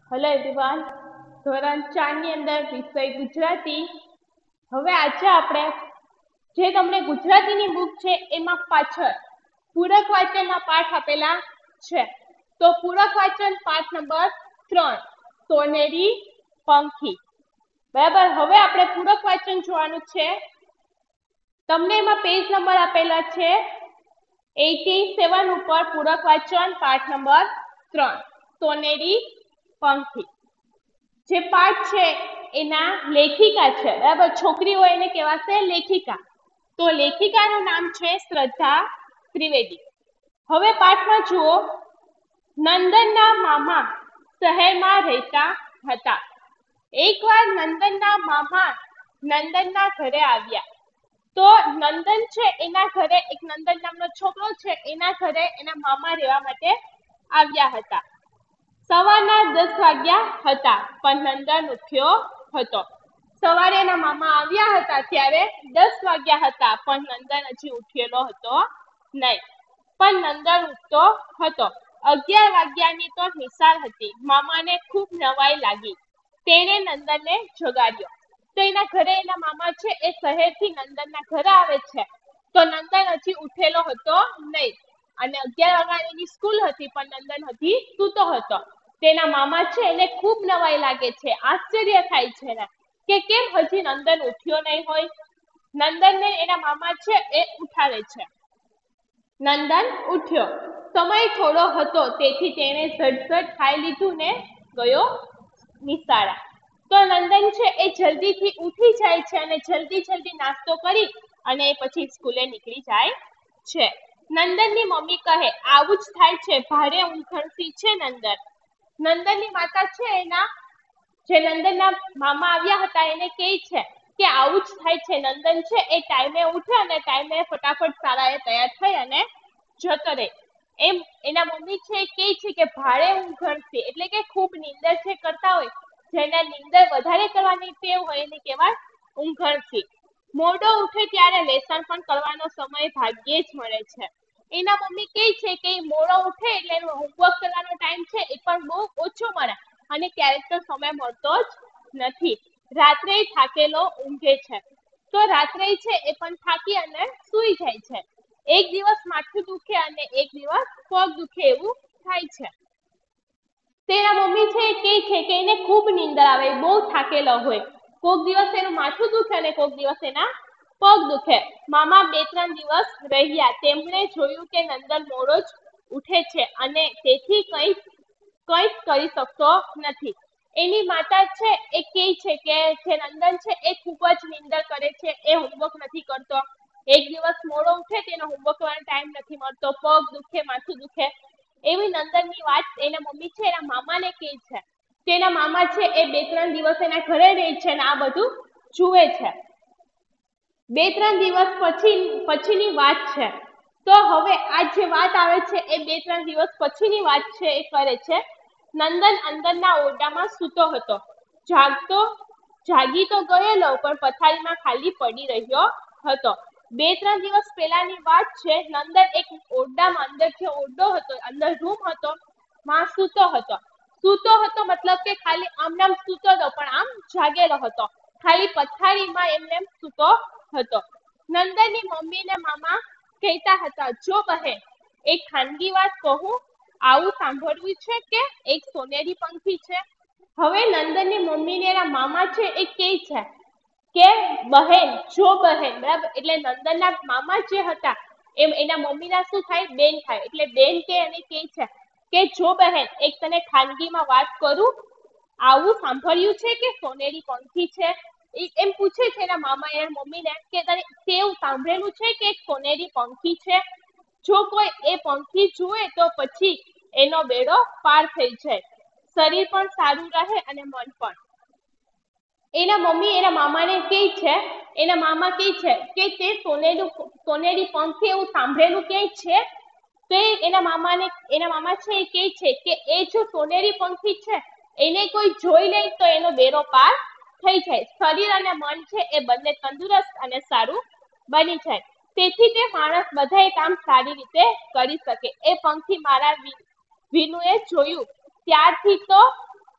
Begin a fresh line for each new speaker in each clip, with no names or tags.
Hello everyone, ધોરણ 4 ની અંદર વિષય ગુજરાતી. હવે આજે આપણે જે તમને ગુજરાતીની બુક છે એમાં પાછળ પૂરક વાચનના પાઠ આપેલા છે. તો પૂરક વાચન પાઠ નંબર 3, સોનેરી પંખી. બરાબર, હવે આપણે પૂરક વાચન જોવાનું છે. તમને એમાં પેજ નંબર આપેલા છે 87 ઉપર. પૂરક વાચન પાઠ નંબર 3, સોનેરી પંખી. જે પાઠ છે એના લેખિકા છે, બરાબર. છોકરીઓ એને કહેવાશે લેખિકા. તો લેખિકાનું નામ છે શ્રદ્ધા ત્રિવેદી. હવે પાઠમાં જુઓ. નંદનના મામા શહેરમાં રહેતા હતા. એકવાર નંદનના મામા નંદનના ઘરે આવ્યા. તો નંદન છે એના ઘરે એક નંદન નામનો છોકરો છે, એના ઘરે એના મામા રહેવા માટે આવ્યા હતા. સવારના 10 વાગ્યા હતા પણ નંદન ઉઠ્યો હતો. સવારે એના મામા આવ્યા હતા ત્યારે 10 વાગ્યા હતા પણ નંદન હજી ઉઠેલો હતો નહીં. પણ નંદન ઉઠતો હતો. 11 વાગ્યાની તો નિશાળ હતી. મામાને ખૂબ નવાઈ લાગી. તેણે નંદનને જગાડ્યો. તો એના ઘરે એના મામા છે એ શહેરથી નંદનના ઘરે આવે છે. તો નંદન હજી ઉઠેલો હતો નહીં અને 11 વાગ્યાની સ્કૂલ હતી પણ નંદન હજી સૂતો હતો. તેના મામા છે એને ખૂબ નવાઈ લાગે છે, આશ્ચર્ય થાય છે ને કે કેમ હજી નંદન ઉઠ્યો નહીં હોય. નંદનને એના મામા છે એ ઉઠાડે છે. નંદન ઉઠ્યો. સમય થોડો હતો તેથી તેણે ઝટઝટ ખાઈ લીધું ને ગયો નિશાળા. તો નંદન છે એ જલ્દીથી ઉઠી જાય છે અને જલ્દી નાસ્તો કરી અને પછી સ્કૂલે નીકળી જાય છે. નંદનની મમ્મી કહે, આવું જ થાય છે, ભારે ઊંઘણસી છે નંદન. નંદનની માતા છે એના જે નંદનના મામા આવ્યા હતા એને કહે છે કે આવું જ થાય છે. નંદન છે એ ટાઈમે ઉઠે અને ટાઈમે ફટાફટ શાળાએ તૈયાર થઈ અને જતો રહે. એમ એના મમ્મી છે કહે છે કે ભારે ઊંઘણસી એટલે કે ખૂબ નીંદર છે કરતા હોય, જેને નીંદર વધારે કરવાની ટેવ હોય એને કહેવાય ઊંઘણસી. મોડો ઉઠે ત્યારે લેસન પણ કરવાનો સમય ભાગ્યે જ મળે છે. એના મમ્મી કહે છે કે મોડો ઉઠે એટલે એનો હોમવર્ક કરવાનો ટાઈમ છે એ પણ બહુ ઓછો મળે અને ક્યારેક તો સમય મળતો જ નથી. રાત્રે થાકેલો ઊંઘે છે. તો રાત્રે છે એ પણ થાકી અને સૂઈ જાય છે. એક દિવસ માથું દુખે અને એક દિવસ પગ દુખે એવું થાય છે. તેના મમ્મી છે કહે છે કે એને ખૂબ નીંદર આવે, બહુ થાકેલો હોય. કોક દિવસ એનું માથું દુખે અને કોક દિવસ એના પગ દુખે. મામા 2-3 દિવસ રહ્યા. તેમણે જોયું કે નંદન મોડો જ ઉઠે છે અને તેથી કંઈ કરી શકતો નથી. એની માતા છે એ કહે છે કે જે નંદન છે એ ખૂબ જ નીંદર કરે છે, એ હોમવર્ક નથી કરતો. એક દિવસ મોડો ઉઠે તેનો હોમવર્ક કરવાનો ટાઈમ નથી મળતો, પગ દુખે, માથું દુખે. એવી નંદનની વાત એના મમ્મી છે એના મામાને કહે છે. તેના મામા છે એ 2-3 દિવસ એના ઘરે રહે છે અને આ બધું જુએ છે. 2-3 દિવસ પછીની વાત છે. તો હવે આ જે વાત આવે છે એ 2-3 દિવસ પછીની વાત છે એ કરે છે. નંદન અંદરના ઓરડામાં સૂતો હતો. જાગી તો ગયેલો પણ પથારીમાં ખાલી પડી રહ્યો હતો. 2-3 દિવસ પહેલાની વાત છે. નંદન એક ઓરડામાં, અંદર જે ઓરડો હતો, અંદર રૂમ હતો, માં સૂતો હતો. મતલબ કે ખાલી આમ સૂતો હતો પણ આમ જાગેલો હતો. ખાલી પથારીમાં એમને સૂતો હતો. નંદનની મમ્મી ને મામા કહેતા હતા, જો બહેન એક ખાનગી વાત કહું, આવું સાંભળ્યું છે કે એક સોનેરી પંખી છે. હવે નંદનની મમ્મી ને એના મામા છે એ કહે છે કે બહેન, જો બહેન, બરાબર. એટલે નંદનના મામા જે હતા એમ એના મમ્મીના શું થાય, બેન થાય. એટલે બેન કે અને કહે છે કે જો બહેન એક તને ખાનગીમાં વાત કરું, આવું સાંભળ્યું છે કે સોનેરી પંખી છે. એમ પૂછે છે એના મામા એના મમ્મીને કે તને તેવું સાંભળેલું છે કે એક સોનેરી પંખી છે. જો કોઈ એ પંખી જુએ તો પછી એનો બેડો પાર થઈ જાય, શરીર પણ સારું રહે અને મન પણ. એના મમ્મી એના મામાને કહે છે, એના મામા કહે છે કે તે સોનેરી પંખી એવું સાંભળેલું ક્યાંય છે. તો એના મામા છે એ કહે છે કે એ જો સોનેરી પંખી છે એને કોઈ જોઈ લે તો એનો બેડો પાર થઈ જાય, શરીર અને મન છે એ બંને તંદુરસ્ત અને સારું બની જાય. તેથી તે માણસ બધાય કામ સારી રીતે કરી શકે. એ પંખી મારા વિનુએ જોયું ત્યારથી તો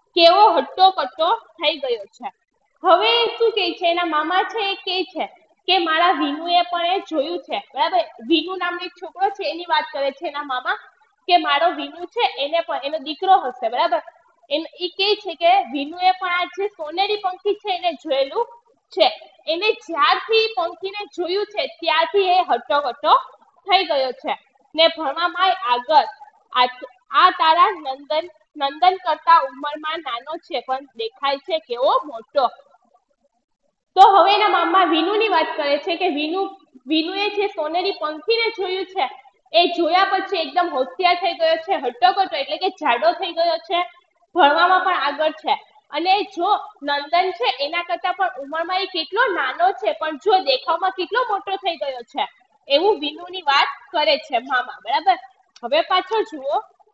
કેવો હટ્ટો કટ્ટો થઈ ગયો છે। હવે શું કહે છે, એના મામા છે એ કહે છે કે મારા વિનુએ પણ એ જોયું છે, બરાબર। વિનુ નામનો એક છોકરો છે એની વાત કરે છે એના મામા કે મારો વિનુ છે એને પણ એનો દીકરો હશે, બરાબર। એ કહે છે કે વિનુએ પણ આ જે સોનેરી પંખી છે એને જોયેલું છે। એને જ્યારથી પંખીને જોયું છે ત્યારથી એ હટ્ટો કટ્ટો થઈ ગયો છે ને ભણવામાં આગળ। આ તારા નંદન કરતા ઉંમરમાં નાનો છે પણ દેખાય છે કેવો મોટો। તો હવે એના મામા વિનુની વાત કરે છે કે વિનુએ જે સોનેરી પંખીને જોયું છે એ જોયા પછી એકદમ હોશિયાર થઈ ગયો છે, હટ્ટો કટ્ટો એટલે કે જાડો થઈ ગયો છે, ભણવામાં પણ આગળ છે। અને જો નંદન છે એના કરતા પણ ઉંમરમાં એ કેટલો નાનો છે પણ જો દેખાવમાં કેટલો મોટો થઈ ગયો છે, એવું વિનુની વાત કરે છે મામા, બરાબર। હવે પાછળ જુઓ,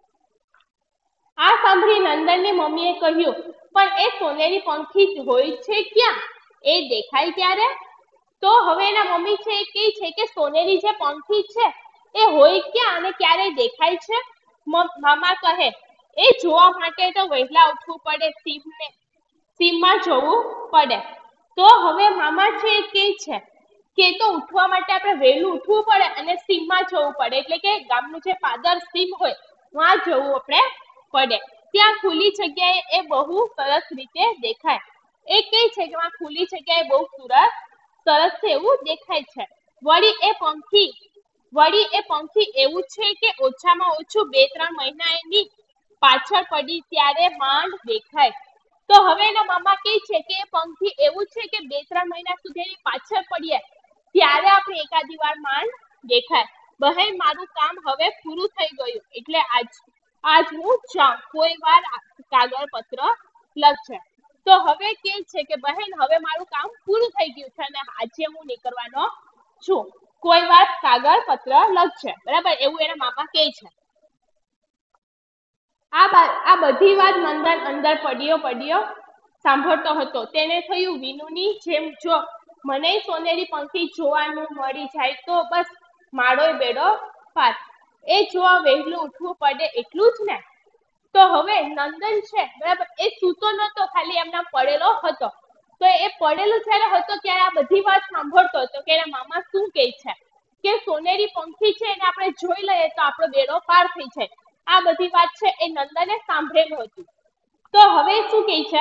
આ સાંભળી નંદનની મમ્મીએ કહ્યું પણ એ સોનેરી પંખી હોય છે ક્યાં, એ દેખાય ક્યારે? તો હવે એના મમ્મી છે એ કહે છે કે સોનેરી જે પંખી છે એ હોય ક્યાં અને ક્યારે દેખાય છે? મામા કહે એ જોવા માટે તો વહેલા ઉઠવું પડે, સીમમાં જવું પડે। તો હવે મામા છે એ કહે છે કે તો ઉઠવા માટે આપણે વહેલું ઉઠવું પડે અને સીમમાં જવું પડે, એટલે કે ગામનું જે પાદર સીમ હોય વહાં જવું આપણે પડે। ત્યાં ખુલ્લી જગ્યાએ એ બહુ સરસ રીતે દેખાય। એ કહે છે કે વહાં ખુલ્લી જગ્યાએ બહુ સરસ છે એવું દેખાય છે। વળી એ પંખી એવું છે કે ઓછામાં ઓછું 2-3 મહિના એની પાછળ પડી ત્યારે માંડ દેખાય। તો હવે એના મામા કહે છે કે એ પંખી એવું છે કે 2-3 મહિના સુધી એની પાછળ પડીએ ત્યારે આપણે એકાદી વાર માંડ દેખાય। બહેન મારું કામ હવે પૂરું થઈ ગયું એટલે આજ હું જાઉં, કોઈ વાર કાગળ પત્ર લખજે। તો હવે કહે છે કે બહેન હવે મારું કામ પૂરું થઈ ગયું છે અને આજે હું નીકળવાનો છું, કોઈ વાર કાગળ પત્ર લખજે, બરાબર, એવું એના મામા કહે છે। આ બધી વાત નંદન અંદર પડ્યો સાંભળતો હતો। તેને થયું વિનુની જેમ જો મને સોનેરી પંખી જોવાનું મળી જાય તો બસ મારો બેડો પાર, એ જોવા વહેલું ઉઠવું પડે એટલું જ ને। તો હવે નંદન છે, બરાબર, એ સૂતો નતો, ખાલી એમના પડેલો હતો। તો એ પડેલો જ્યારે હતો ત્યારે આ બધી વાત સાંભળતો હતો કે એના મામા શું કહે છે કે સોનેરી પંખી છે એને આપણે જોઈ લઈએ તો આપણો બેડો પાર થઈ જાય। આ બધી વાત છે એ નંદને સાંભળેલું હતું। તો હવે શું કહે છે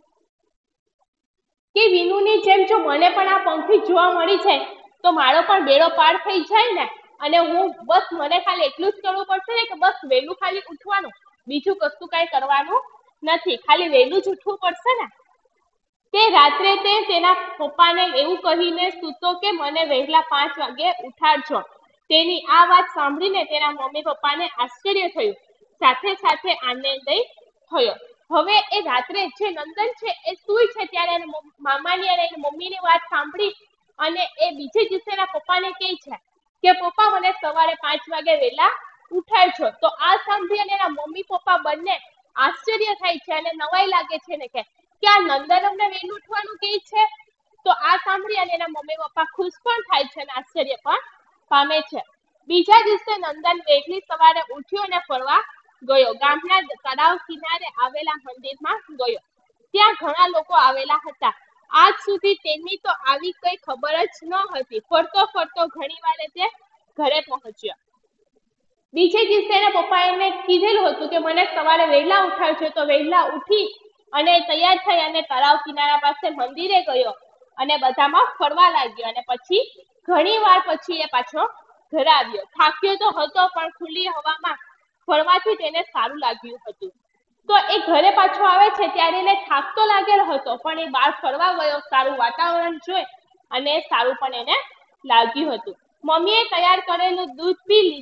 કે વિનુની જેમ જો મને પણ આ પંખી જોવા મળી જાય તો મારો પણ બેડો પાર થઈ જાય ને, અને મને ખાલી એટલું જ કરવું પડશે ને કે બસ વહેલું ખાલી ઉઠવાનું, બીજું કશું કઈ કરવાનું નથી, ખાલી વહેલું જ ઉઠવું પડશે ને। તે રાત્રે તે તેના પપ્પાને એવું કહીને સૂતો કે મને વહેલા 5 વાગે ઉઠાડજો। તેની આ વાત સાંભળીને તેના મમ્મી પપ્પાને આશ્ચર્ય થયું, સાથે સાથે આનંદય થયો। હવે એ રાત્રે જે નંદન છે એ સૂઈ છે ત્યારે મામાની અને એની મમ્મીની વાત સાંભળી અને એ બીજે દિવસે એના પપ્પાને કહે છે કે પપ્પા મને સવારે 5 વાગે વહેલા ઉઠાડજો। તો આ સાંભળી અને એના મમ્મી પપ્પા બંને આશ્ચર્ય થાય છે અને નવાઈ લાગે છે ને કે આ નંદન અમને વહેલું ઉઠવાનું કહે છે। તો આ સાંભળી અને એના મમ્મી પપ્પા ખુશ પણ થાય છે અને આશ્ચર્ય પણ પામે છે। બીજા દિવસે નંદન વહેલી સવારે ઉઠ્યો અને ફરવા ગયો, ગામના તળાવ કિનારે આવેલા મંદિરમાં ગયો। ત્યાં ઘણા લોકો આવેલા હતા। આજ સુધી તેમની તો આવી કઈ ખબર જ ન હતી। ફરતો ઘણીવાર તે ઘરે પહોંચ્યો। બીજે દિવસે એના પપ્પા એને કીધેલું હતું કે મને સવારે વહેલા ઉઠાડજો, તો વહેલા ઉઠી અને તૈયાર થઈ અને તળાવ કિનારા પાસે મંદિરે ગયો અને બધામાં ફરવા લાગ્યો અને પછી ઘણી વાર પછી એ પાછો ઘરે આવ્યો। થાક્યો તો હતો પણ ખુલ્લી હવામાં ફરવાથી તેને સારું લાગ્યું હતું। તો એ ઘરે પાછો આવે છે ત્યારે એને થાક તો લાગેલો હતો પણ એ બહાર ફરવા ગયો, સારું વાતાવરણ જોઈ અને સારું પણ એને લાગ્યું હતું। મમ્મીએ તૈયાર કરેલું દૂધ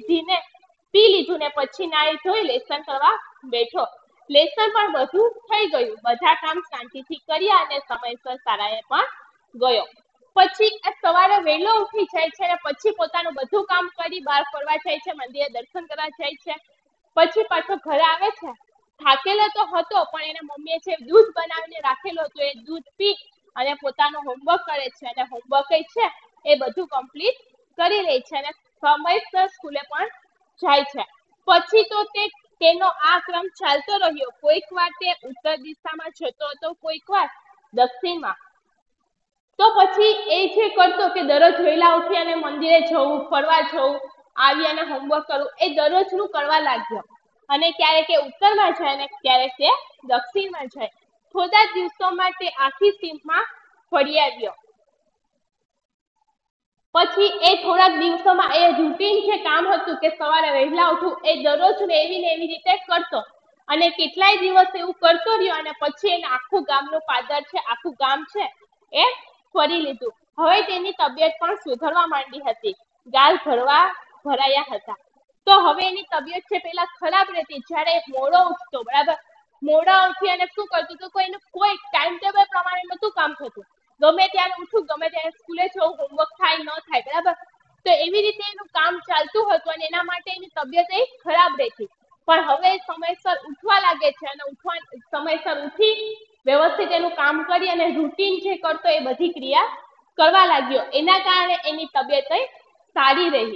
પી લીધું ને પછી નાઈ ધોઈ લેસન કરવા બેઠો। લેસન પણ બધું થઈ ગયું, બધા કામ શાંતિથી કર્યા અને સમયસર શાળાએ પણ ગયો। પછી સવારે વહેલો ઉઠી જાય છે અને પછી પોતાનું બધું કામ કરી બહાર ફરવા જાય છે, મંદિરે દર્શન કરવા જાય છે, પછી પાછો ઘરે આવે છે। થાકેલો તો હતો પણ એના મમ્મીએ જે દૂધ બનાવીને રાખેલું હતું એ દૂધ પી અને પોતાનું હોમવર્ક કરે છે અને હોમવર્ક છે એ બધું કમ્પ્લીટ કરી લે છે અને સમયસર સ્કૂલે પણ જાય છે। પછી તો તે તેનો આ ક્રમ ચાલતો રહ્યો। કોઈક વાર તે ઉત્તર દિશામાં જતો હતો, કોઈક વાર દક્ષિણમાં। તો પછી એ જે કરતો કે દરરોજ વહેલા ઉઠી અને મંદિરે જવું, ફરવા જવું, આવી અને હોમવર્ક કરવું, એ દરરોજનું કરવા લાગ્યો અને ક્યારેક એ ઉત્તરમાં જાય ને ક્યારેક તે દક્ષિણમાં જાય। થોડા દિવસોમાં તે આખી સીમમાં ફરી આવ્યો। પછી એ થોડાક દિવસોમાં એ રૂટીન જે કામ હતું કે સવારે વહેલા ઉઠવું, એ દરરોજ એવી ને એવી રીતે કરતો અને કેટલાય દિવસ એવું કરતો રહ્યો અને પછી એને આખું ગામનું પાદર છે, આખું ગામ છે એ ફરી લીધું। હવે તેની તબિયત પણ સુધરવા માંડી હતી, ગાલ ભરાયા હતા। તો હવે એની તબિયત છે પેલા ખરાબ રહેતી, જ્યારે મોડો ઉઠતો, બરાબર, મોડા ઉઠી અને શું કરતું હતું, કોઈ ટાઈમ ટેબલ પ્રમાણે નહોતું કામ થતું। ગમે ત્યારે ઉઠું, ગમે ત્યારે સ્કૂલે જવું, હોમવર્ક થાય ન થાય, બરાબર। તો એવી રીતે એનું કામ ચાલતું હતું અને એના માટે એની તબિયત એ ખરાબ રહેતી। પણ હવે સમયસર ઉઠવા લાગે છે અને સમયસર ઉઠી વ્યવસ્થિત એનું કામ કરી અને રૂટીન જે કરતો એ બધી ક્રિયા કરવા લાગ્યો। એના કારણે એની તબિયત સારી રહી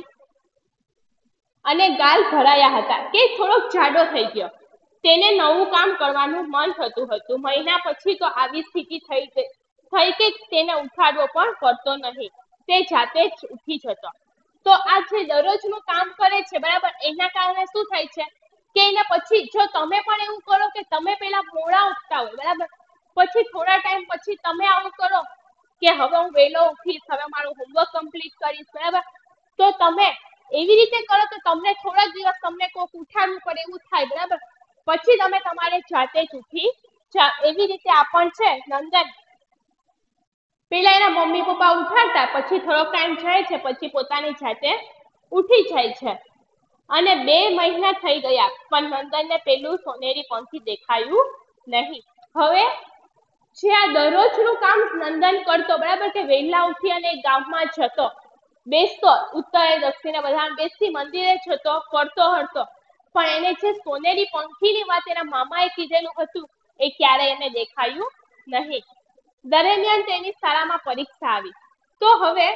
અને ગાલ ભરાયા હતા કે થોડોક જાડો થઈ ગયો। તેને નવું કામ કરવાનું મન થતું હતું। મહિના પછી તો આવી સ્થિતિ થઈ કે તેને ઉઠાડવો પણ પડતો નહીં, તે જાતે જ ઉઠી જતો। તો આ જે દરરોજનું કામ કરે છે, બરાબર, એના કારણે શું થાય છે કે એને પછી જો તમે પણ એવું કરો કે તમે પેલા મોડા ઉઠતા હોય, બરાબર, પછી થોડા ટાઈમ પછી તમે આવું કરો કે હવે હું વહેલો ઉઠીશ, હવે મારું હોમવર્ક કમ્પ્લીટ કરીશ, બરાબર, તો તમે એવી રીતે કરો તો તમને થોડાક દિવસ તમને કોઈક ઉઠાડવું પડે એવું થાય, બરાબર, પછી તમે તમારે જાતે જ ઉઠી જાઓ। એવી રીતે આ પણ છે નંદન, પેલા એના મમ્મી પપ્પા ઉઠાડતા, પછી થોડોક ટાઈમ જાય છે, પછી પોતાની જાતે ઉઠી જાય છે અને 2 મહિના થઈ ગયા પણ નંદનને પેલું સોનેરી પંખી દેખાયું નહીં। હવે જે આ દરરોજનું કામ નંદન કરતો, બરાબર, કે વહેલા ઉઠી અને ગામમાં જતો, બેસતો, ઉત્તરે દક્ષિણે બધા બેસી મંદિરે જતો, ફરતો હરતો, પણ એને જે સોનેરી પંખીની વાત એના મામાએ કીધેલું હતું એ ક્યારેય એને દેખાયું નહીં। દરમિયાન તેની શાળામાં પરીક્ષા આવી। તો હવે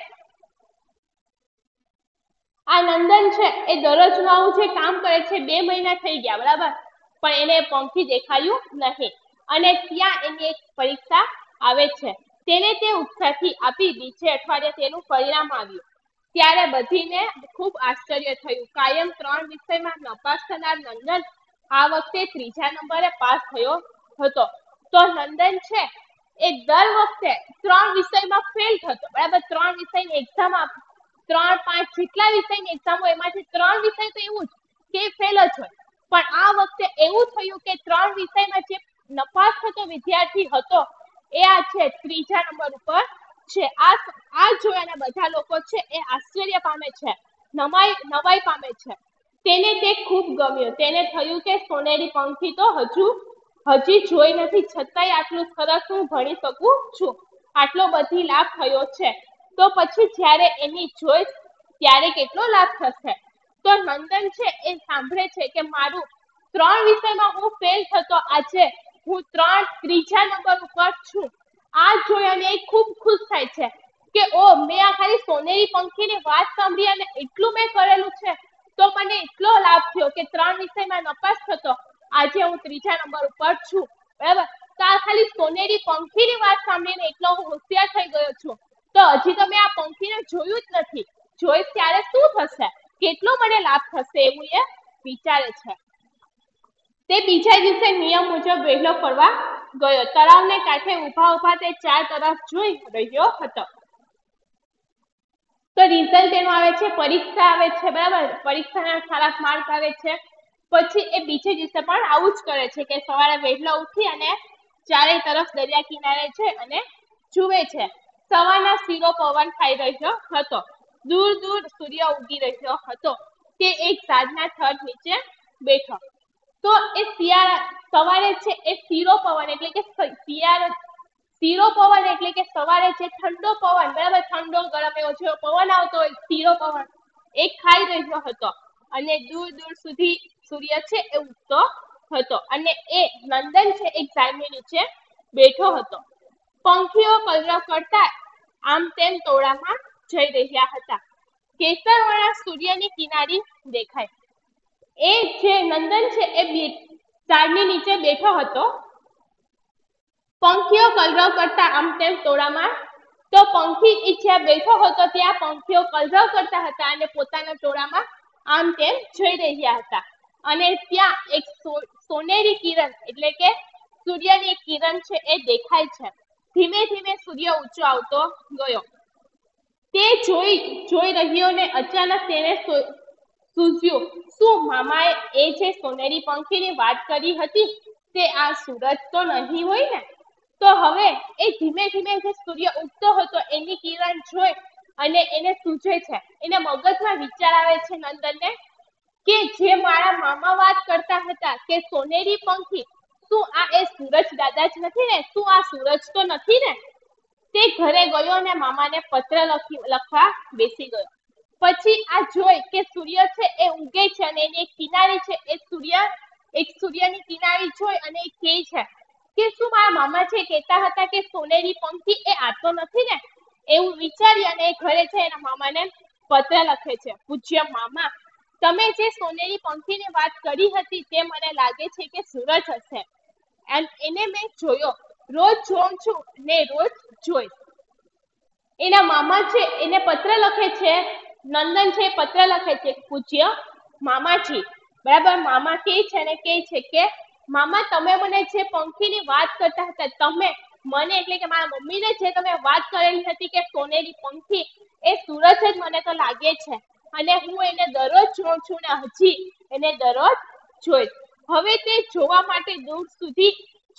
આ નંદન છે એ દરરોજનું આવું જે કામ કરે છે, 2 મહિના થઈ ગયા, બરાબર, પણ એને પંખી દેખાયું નહીં અને ત્યાં એની એક પરીક્ષા આવે છે। તેને તે ઉત્સાહથી આપી। બીજે અઠવાડિયે તેનું પરિણામ આવ્યું ત્યારે બધીને ખૂબ આશ્ચર્ય થયું। કાયમ 3 વિષયમાં નપાસ થનાર નંદન આ વખતે 3જા નંબરે પાસ થયો હતો। તો નંદન છે એ દર વખતે 3 વિષયમાં ફેલ થતો, બરાબર, 3 વિષયની એક્ઝામ 3-5 જેટલા વિષયની એક્ઝામ હોય એમાંથી 3 વિષય તો એવું જ કે ફેલ જ હોય, પણ આ વખતે એવું થયું કે 3 વિષયમાં જે નપાસ થતો વિદ્યાર્થી હતો એ આ છે 3જા નંબર ઉપર છે। આ જોઈને બધા લોકો છે એ આશ્ચર્ય પામે છે, નવાઈ પામે છે। તેને તે ખૂબ ગમ્યું। તેને થયું કે સોનેરી પંખી તો હજી જોઈ નથી, છતાંય આટલું સરસ હું ભણી શકું છું, આટલો બધી લાભ થયો છે, તો પછી જ્યારે એની જોઈ ત્યારે કેટલો લાભ થશે। તો નંદન છે એ સાંભળે છે કે મારું 3 વિષયમાં હું ફેલ થતો, આજે હું 3જા નંબર ઉપર છું। આ જોઈ અને એ ખૂબ ખુશ થાય છે કે ઓ, મેં આ ખાલી સોનેરી પંખીની વાત સાંભળી અને એટલું મેં કરેલું છે તો મને એટલો લાભ થયો કે 3 વિષયમાં નપાસ થતો, આજે હું 3જા નંબર ઉપર છું, બરાબર। તો આ ખાલી સોનેરી પંખીની વાત સાંભળીને એટલો હું હોશિયાર થઈ ગયો છું, તો હજી તો મેં આ પંખીને જોયું જ નથી, જોઈશ ત્યારે શું થશે, કેટલો મને લાભ થશે એવું એ વિચારે છે। તે બીજા દિવસે નિયમ મુજબ વહેલો ફરવા ગયો। તળાવને કાંઠે ઊભા તે 4 તરફ જોઈ રહ્યો હતો। તો રિઝલ્ટ એનું આવે છે, પરીક્ષા આવે છે, બરાબર, પરીક્ષાના સારા માર્ક આવે છે। પછી એ બીજે દિવસે પણ આવું જ કરે છે કે સવારે વહેલો ઉઠી અને ચારે તરફ દરિયા કિનારે છે અને જુએ છે। સવારના શીરો પવન ખાઈ રહ્યો હતો, દૂર દૂર સૂર્ય ઉગી રહ્યો હતો। તે એક ઝાડના થડ નીચે બેઠો। તો એ સવારે છે એ શીરો પવન એટલે કે શીરો પવન એટલે કે સવારે જે ઠંડો પવન, બરાબર, ઠંડો ગરમ એવો જેવો પવન આવતો હોય, શીરો પવન, એ ખાઈ રહ્યો હતો અને દૂર દૂર સુધી સૂર્ય છે એ ઉગતો હતો અને એ નંદન છે એક ઝાડની નીચે બેઠો હતો। પંખીઓ કલરવ કરતા આમ તેમ ટોળામાં જઈ રહ્યા હતા। કેસરવર્ણા સૂર્યની કિનારી દેખાય। એ જે નંદન છે એ ઝાડની નીચે બેઠો હતો, પંખીઓ કલરવ કરતા આમ તેમ ટોળામાં, તો પંખી જ્યાં બેઠો હતો ત્યાં પંખીઓ કલરવ કરતા હતા અને પોતાના ટોળામાં આમ તેમ જઈ રહ્યા હતા, અને ત્યાં એક સોનેરી કિરણ એટલે કે સૂર્યની કિરણ છે એ દેખાય છે. ધીમે ધીમે સૂર્ય ઊંચો આવતો ગયો. તે જોઈ રહ્યો ને અચાનક તેને સૂઝ્યું, શું મામાએ એ જે સોનેરી પંખીની વાત કરી હતી તે આ સૂરજ તો નહીં હોય ને? તો હવે એ ધીમે ધીમે જે સૂર્ય ઉગતો હતો એની કિરણ જોઈ અને એને સૂઝે છે. એને મગજમાં વિચાર આવે છે નંદનને કે જે મારા મામા વાત કરતા હતા કે સોનેરી પંખી, શું આ એ સૂરજ દાદા જ નથી ને? શું આ સૂરજ તો નથી ને? તે ઘરે ગયો અને મામાને પત્ર લખવા બેસી ગયો. પછી આ જોઈ કે સૂર્ય છે એ ઉગે છે અને એની એક કિનારી છે એ સૂર્યની કિનારી જોઈ અને એ કહે છે કે શું મારા મામા છે કહેતા હતા કે સોનેરી પંખી એ આ તો નથી ને? એવું વિચારી અને એ ઘરે છે એના મામાને પત્ર લખે છે, પૂજ્ય મામા, તમે જે સોનેરી પંખીની વાત કરી હતી તે મને લાગે છે કે સૂરજ હશે. એને મેં જોયો, રોજ જોઉં છું ને રોજ જોઈશ. એના મામા છે એને પત્ર લખે છે, નંદન છે પત્ર લખે છે, પૂજ્ય મામાજી, બરાબર. મામા કહે છે ને કહે છે કે મામા, તમે મને જે પંખીની વાત કરતા હતા, તમે મને એટલે કે મારા મમ્મીને જે તમે વાત કરેલી હતી કે સોનેરી પંખી એ સૂરજ જ મને તો લાગે છે, અને હું એને દરરોજ જોઉં છું ને હજી એને દરરોજ જોઈશ. હવે તે જોવા માટે દૂર સુધી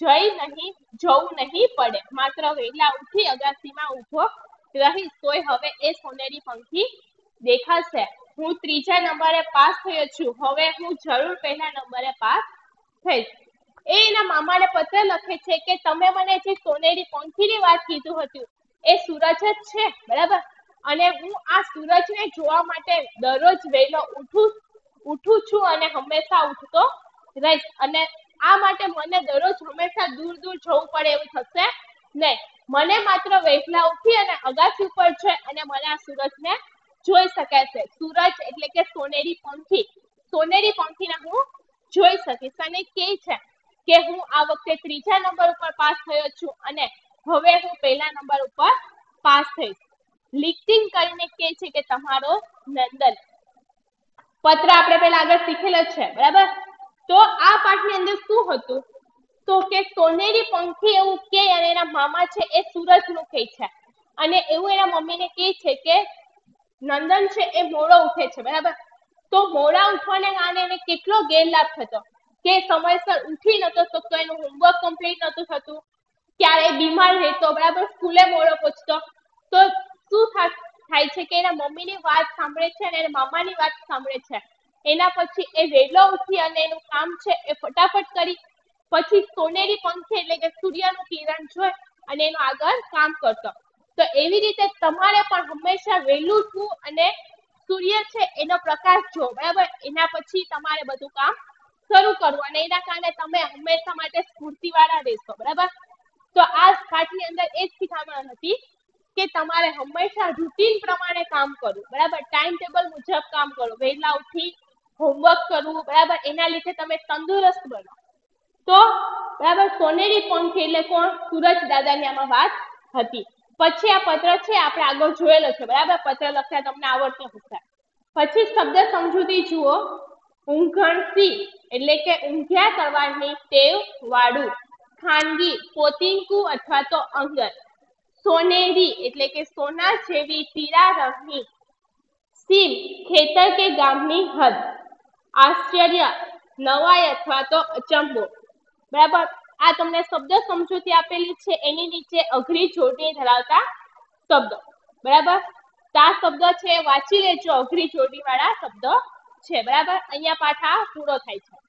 જવું નહીં પડે, માત્ર વહેલા ઉઠી અગાસીમાં ઊભો રહીશ તોય હવે એ સોનેરી પંખી દેખાશે. હું 3જા નંબરે પાસ થયો છું, હવે હું જરૂર પહેલા નંબરે પાસ થઈશ. એના મામાને પત્ર લખે છે કે તમે મને જે સોનેરી પંખીની વાત કીધું હતું એ સૂરજ જ છે, બરાબર. અને હું આ સૂરજને જોવા માટે દરરોજ વહેલો ઉઠું છું અને હંમેશા ઉઠતો રહીશ, અને આ માટે મને દરરોજ હંમેશા દૂર જવું પડે એવું થશે નહીં. મને માત્ર વહેલા ઉઠી અને અગાસી ઉપર છે અને મને આ સૂરજને જોઈ શકાય છે. સૂરજ એટલે કે સોનેરી પંખીને હું જોઈ શકીશ. અને કહે છે કે હું આ વખતે 3જા નંબર ઉપર પાસ થયો છું અને હવે હું પહેલા નંબર ઉપર પાસ થઈશ. લિખિત કરીને કહે છે કે તમારો નંદન. પત્ર આપણે પહેલા આગળ શીખેલ છે, બરાબર. તો આ પાઠની અંદર શું હતું તો કે સોનેરી પંખી એવું કહે અને એના મામા છે એ સૂરજનું કહે છે, અને એવું એના મમ્મીને કહે છે કે નંદન છે એ મોડો ઉઠે છે, બરાબર. તો મોડા ઉઠવાને કારણે એને કેટલો ગેરલાભ થતો કે સમયસર ઉઠી નતો શકતો, એનું હોમવર્ક કમ્પ્લીટ નતું થતું, ક્યારેય બીમાર રહેતો, બરાબર, સ્કૂલે મોડો પહોંચતો. તો શું થાય છે કે એના મમ્મીની વાત સાંભળે છે અને એના મામાની વાત સાંભળે છે. એના પછી એ વહેલો ઉઠી અને એનું કામ છે એ ફટાફટ કરી પછી સોનેરી પંખી એટલે કે સૂર્યનું કિરણ જોઈ અને એનું આગળ કામ કરતો. તો એવી રીતે તમારે પણ હંમેશા વહેલું ઉઠવું અને સૂર્ય છે એનો પ્રકાશ જો, બરાબર. એના પછી તમારે બધું કામ શરૂ કરવું અને એના કારણે તમે હંમેશા માટે સ્ફૂર્તિવાળા રહેશો, બરાબર. તો આ પાઠની અંદર એ જ શીખવામાં હતી કે તમારે હંમેશા રૂટીન પ્રમાણે કામ કરવું, બરાબર. ટાઈમ ટેબલ મુજબ કામ કરવું, વહેલા ઉઠી હોમવર્ક કરવું, બરાબર. એના લીધે તમે તંદુરસ્ત બનો. તો બરાબર, સોનેરી પંખી એટલે કોણ? સૂરજ દાદાની આમાં વાત હતી. પછી આ પત્ર છે આપણે આગળ જોયેલો છે, બરાબર. પત્ર લખતા તમને આવડતો હશે. પછી શબ્દ સમજૂતી જુઓ. ઊંઘણસી એટલે કે ઊંઘ્યા કરવાની ટેવ વાળું, ખાનગી, પોતીંકુ અથવા તો અંગત. સોનેરી એટલે કે સોના જેવી પીળા રંગની. સીમ, ખેતર કે ગામની હદ. આશ્ચર્ય, નવાઈ અથવા તો અચંબો, બરાબર. આ તમને શબ્દ સમજૂતી આપેલી છે, એની નીચે અઘરી જોડણી ધરાવતા શબ્દો, બરાબર. આ શબ્દ છે વાંચી લેજો, અઘરી જોડણી વાળા શબ્દો છે, બરાબર. અહીંયા પાઠ આ પૂરો થાય છે.